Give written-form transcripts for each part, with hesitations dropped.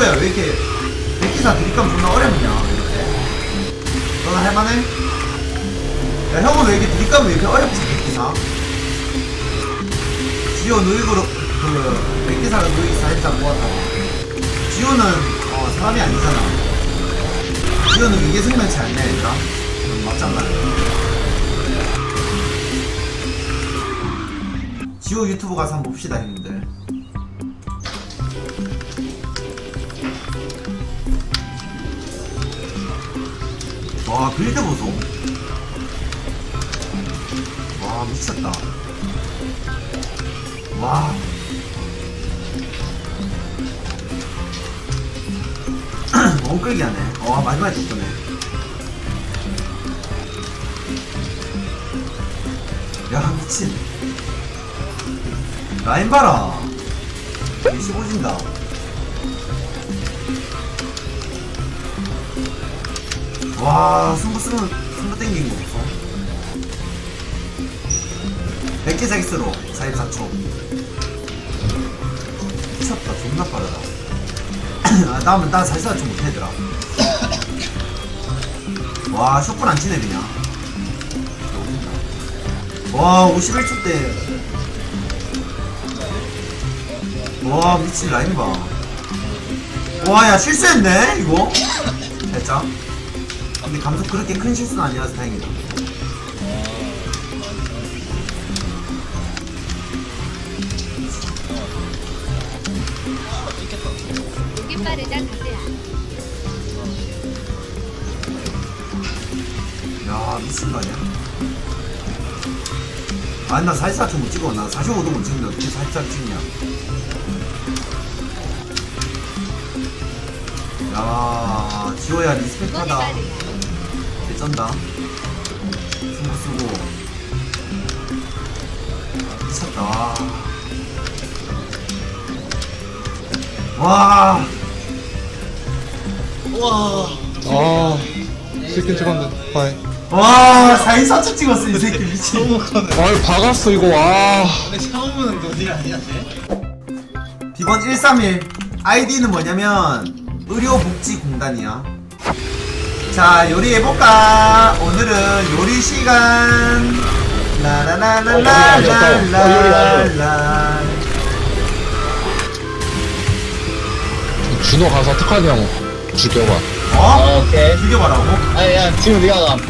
지호야 왜 이렇게 백기사 드립감 존나 어렵냐 이렇게. 너는 할만해? 야 형은 왜 이렇게 드립감이 왜 이렇게 어렵지 백기사? 지호 누이그룹 그 백기사가 누이 살짝 모았다. 지호는 사람이 아니잖아. 지호는 위계 생명치 않냐 얘들아? 맞잖아. 지호 유튜브 가서 한번 봅시다 형님들. 와 빌드 보소. 와 미쳤다. 와 너무 끌기 하네. 와 마지막에 죽더네. 야 미친. 라인 봐라. 25진다. 와 승부 땡긴 거 없어. 100개 자기스로 44초. 미쳤다. 존나 빠르다. 아 다음은 나 44초 못해더라. 와 샷불 안 치네 그냥. 와 51초 때. 와 미친 라인 봐. 와 야 실수했네 이거. 살짝. 근데 감속 그렇게 큰 실수는 아니라서 다행이다. 여기 빠르다 가세요. 야 미친 거 아니야? 아니 나 44초 못 찍어. 나 45도 못 찍는데 어떻게 44 찍냐. 야 지호야 리스펙하다. 개쩐다. 승부 쓰고 미쳤다. 와. 우와. 아, 스킨 찍었는데, 하이. 와 44초 찍었어 이 새끼 미친. 아이, 박았어, 이거, 와. 근데 처음은 너지 아니야, 쟤? 비번 131 아이디는 뭐냐면 의료복지공단이야. 자 요리해볼까? 오늘은 요리 시간. 라라라라라라라라. 준호 가서 특환이 형 죽여봐. 어? 오케이. 죽여봐라고? 아니, 야, 지금 네가 가.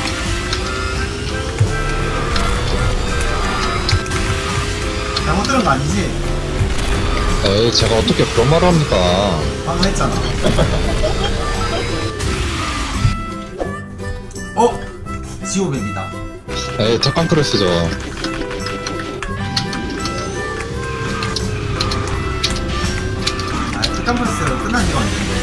잘못 들은 거 아니지? 에이, 제가 어떻게 그런 말을 합니까? 방금 했잖아. 어? 지오맵이다. 에이, tekkan 크레스죠. 아, 특강 플러스 끝난 지가 언젠데.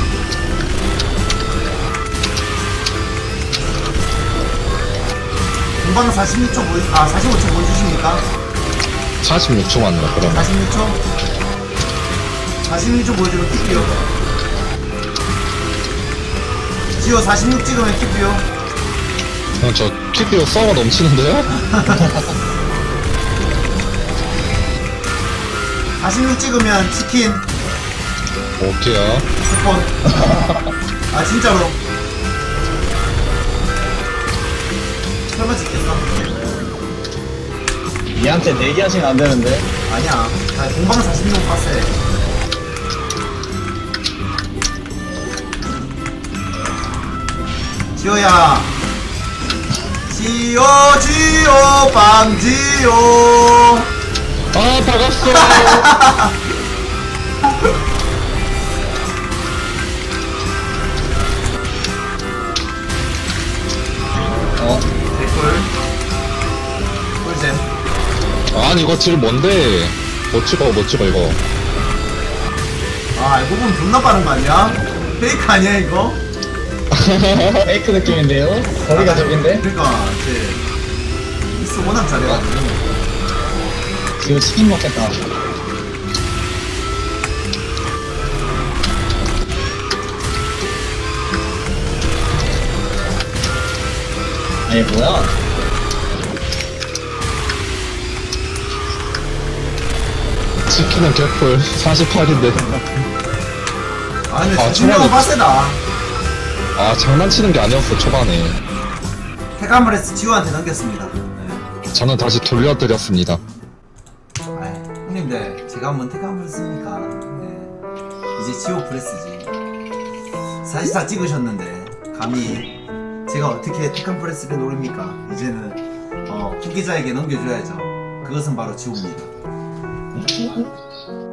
공방 46초 45초 보여주십니까? 46초 맞네, 그러면. 46초? 46초 보여주면 킵뷰. 지오 46 찍으면 킵뷰. 형, 저 킥비오 서버 넘치는데요? 46 찍으면 치킨. 오케이요. 스폰. 아 진짜로. 설마 찍겠어? 얘한테 내기하시면 안 되는데. 아니야. 나 공방 46 봤어. 지호야. 지호 빵지호. 아, 박았어! 개꿀. 꿀잼. 아니, 이거 질 뭔데? 못 찍어, 이거. 아 알고 보면 존나 빠른 거 아니야? 페이크 아니야 이거? 페이크 느낌인데요? 거리가 저긴데? 그러니까 이제 미스 워낙 잘해가지고. 지금 치킨 먹겠다. 아니, 뭐야? 치킨은 개뿔. 48인데. 아 근데 아, 진명은 초반에- 빡세다. 아 장난치는 게 아니었어 초반에. 테카브레스 지호한테 넘겼습니다. 네. 저는 다시 돌려드렸습니다. 아이, 형님들 제가 한번 테카브레스니까 네. 이제 지호 브레스지. 사실상 찍으셨는데 감히 제가 어떻게 테카브레스를 노립니까? 이제는 후계자에게 넘겨줘야죠. 그것은 바로 지호입니다.